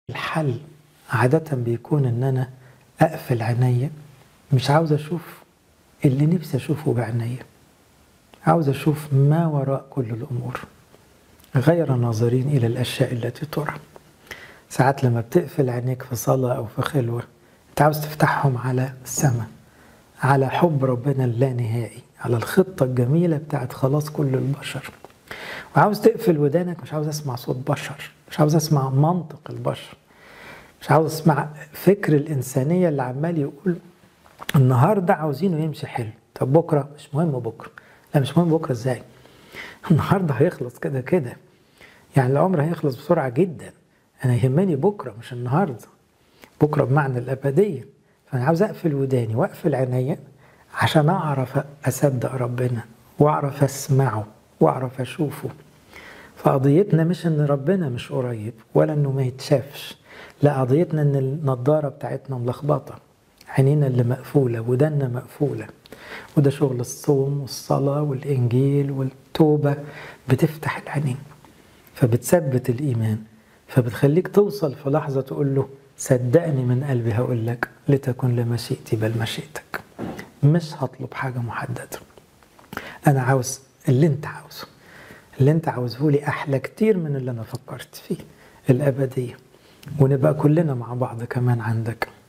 الحل عادة بيكون ان انا اقفل عينيا، مش عاوز اشوف اللي نفسي اشوفه بعينيا، عاوز اشوف ما وراء كل الامور، غير ناظرين الى الاشياء التي ترى. ساعات لما بتقفل عينيك في صلاة او في خلوة انت عاوز تفتحهم على السماء، على حب ربنا اللانهائي، على الخطة الجميلة بتاعت خلاص كل البشر. وعاوز تقفل ودانك، مش عاوز اسمع صوت بشر، مش عاوز اسمع منطق البشر، مش عاوز اسمع فكر الإنسانية اللي عمال يقول النهاردة عاوزينه يمشي حلو، طب بكرة مش مهم بكرة. لا مش مهم بكرة ازاي؟ النهاردة هيخلص كده كده، يعني العمر هيخلص بسرعة جدا. أنا يهمني بكرة مش النهاردة، بكرة بمعنى الأبدية. فأنا عاوز أقفل وداني وأقفل عينيا عشان أعرف أصدق ربنا وأعرف أسمعه وأعرف أشوفه. فقضيتنا مش ان ربنا مش قريب ولا انه ما يتشافش، لا قضيتنا ان النضاره بتاعتنا ملخبطه، عينينا اللي مقفوله ودنا مقفوله. وده شغل الصوم والصلاه والانجيل والتوبه، بتفتح العينين فبتثبت الايمان، فبتخليك توصل في لحظه تقول له صدقني من قلبي هقول لك لتكن لمشيئتي بل مشيئتك. مش هطلب حاجه محدده، انا عاوز اللي انت عاوزه. اللي انت عاوزه لي احلى كتير من اللي انا فكرت فيه، الابديه. ونبقى كلنا مع بعض كمان عندك.